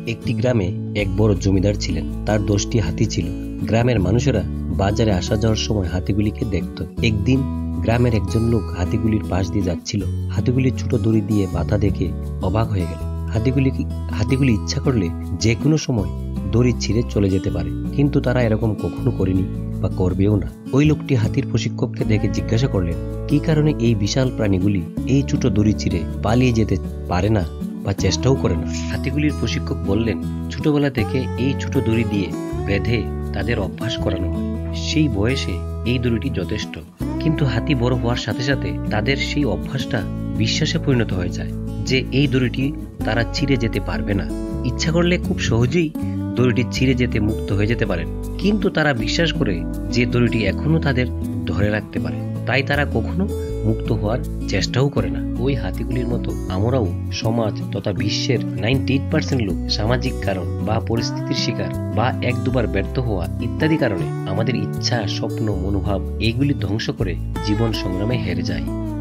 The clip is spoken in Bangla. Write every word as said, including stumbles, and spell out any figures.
একটি গ্রামে এক বড় জমিদার ছিলেন। তার দশটি হাতি ছিল। গ্রামের মানুষেরা বাজারে আসা যাওয়ার সময় হাতিগুলিকে দেখত। একদিন গ্রামের একজন লোক হাতিগুলির পাশ দিয়ে যাচ্ছিল। হাতিগুলি ছোট দড়ি দিয়ে বাঁধা দেখে অবাক হয়ে গেল। হাতিগুলি হাতিগুলি ইচ্ছা করলে যে কোনো সময় দড়ি ছিঁড়ে চলে যেতে পারে, কিন্তু তারা এরকম কখনো করেনি বা করবেও না। ওই লোকটি হাতির প্রশিক্ষককে দেখে জিজ্ঞাসা করলেন, কি কারণে এই বিশাল প্রাণীগুলি এই ছোট দড়ি ছিঁড়ে পালিয়ে যেতে পারে না বা চেষ্টাও করে না? হাতিগুলির প্রশিক্ষক বললেন, ছোটবেলা থেকে এই ছোট দড়ি দিয়ে বেঁধে তাদের অভ্যাস করানো হয়। সেই বয়সে এই দড়িটি যথেষ্ট। কিন্তু হাতি বড় হওয়ার সাথে সাথে তাদের সেই অভ্যাসটা বিশ্বাসে পরিণত হয়ে যায় যে এই দড়িটি তারা ছিঁড়ে যেতে পারবে না। ইচ্ছা করলে খুব সহজেই দড়িটি ছিঁড়ে যেতে মুক্ত হয়ে যেতে পারেন, কিন্তু তারা বিশ্বাস করে যে দড়িটি এখনো তাদের ধরে রাখতে পারে, তাই তারা কখনো মুক্ত হওয়ার চেষ্টাও করে না। ওই হাতিগুলির মতো আমরাও সমাজ তথা বিশ্বের নাইনটি এইট পার্সেন্ট লোক সামাজিক কারণ বা পরিস্থিতির শিকার বা এক দুবার ব্যর্থ হওয়া ইত্যাদি কারণে আমাদের ইচ্ছা, স্বপ্ন, মনোভাব এইগুলি ধ্বংস করে জীবন সংগ্রামে হেরে যায়।